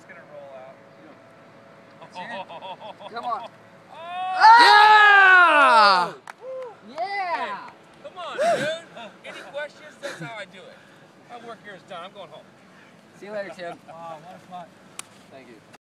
It's gonna roll out. Come on. Yeah! Yeah! Hey, come on, dude. Any questions? That's how I do it. My work here is done. I'm going home. See you later, Tim. Wow, what a fun. Thank you.